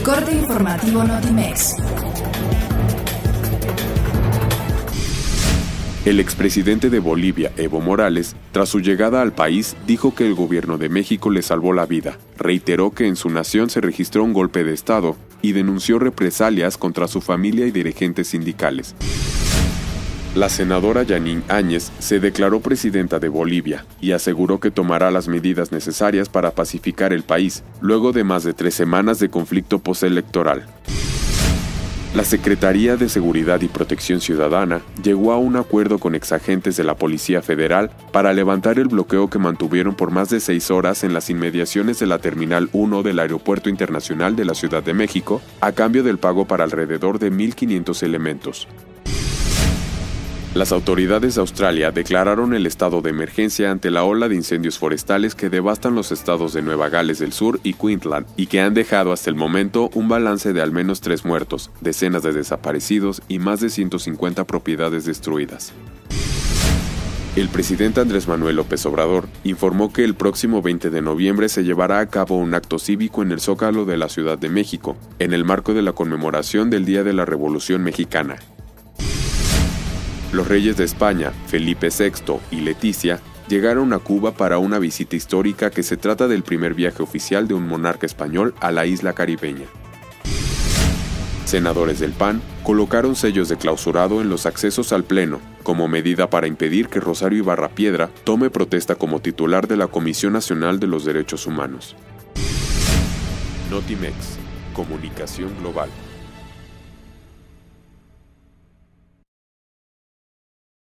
corte informativo Notimex. El expresidente de Bolivia, Evo Morales, tras su llegada al país, dijo que el gobierno de México le salvó la vida. Reiteró que en su nación se registró un golpe de Estado y denunció represalias contra su familia y dirigentes sindicales. La senadora Yanine Áñez se declaró presidenta de Bolivia y aseguró que tomará las medidas necesarias para pacificar el país, luego de más de 3 semanas de conflicto postelectoral. La Secretaría de Seguridad y Protección Ciudadana llegó a un acuerdo con exagentes de la Policía Federal para levantar el bloqueo que mantuvieron por más de 6 horas en las inmediaciones de la Terminal 1 del Aeropuerto Internacional de la Ciudad de México, a cambio del pago para alrededor de 1.500 elementos. Las autoridades de Australia declararon el estado de emergencia ante la ola de incendios forestales que devastan los estados de Nueva Gales del Sur y Queensland y que han dejado hasta el momento un balance de al menos 3 muertos, decenas de desaparecidos y más de 150 propiedades destruidas. El presidente Andrés Manuel López Obrador informó que el próximo 20 de noviembre se llevará a cabo un acto cívico en el Zócalo de la Ciudad de México, en el marco de la conmemoración del Día de la Revolución Mexicana. Los reyes de España, Felipe VI y Leticia, llegaron a Cuba para una visita histórica que se trata del primer viaje oficial de un monarca español a la isla caribeña. Senadores del PAN colocaron sellos de clausurado en los accesos al Pleno, como medida para impedir que Rosario Ibarra Piedra tome protesta como titular de la Comisión Nacional de los Derechos Humanos. Notimex, Comunicación Global.